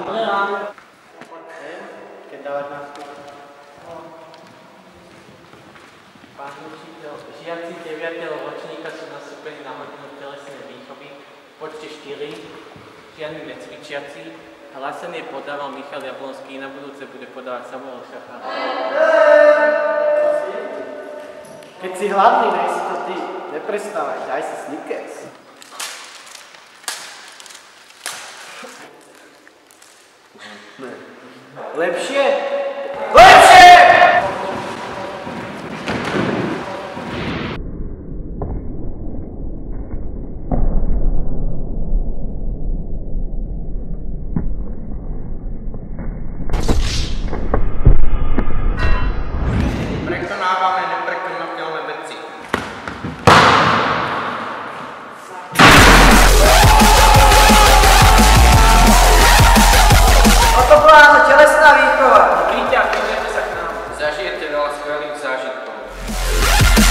Dobré ráno. Keď dávať nástup. Pán učiteľ, žiaci 9. ročníka sú nastúpení na hodinu telesnej výchovy v počte 4, žiadny necvičiaci. Hlasenie podával Michal Jablonský, na budúce bude podávať Samuel Šachár. Keď si hladný, nejsi to ty. Neprestávaj, daj si Snickers. Lepšie? Lepšie! Prekonávame neprekonateľné veci. Toto bola áno, telesná výchova. Príďte a pridajte sa k nám. Zažijete veľa skvelých zážitkov.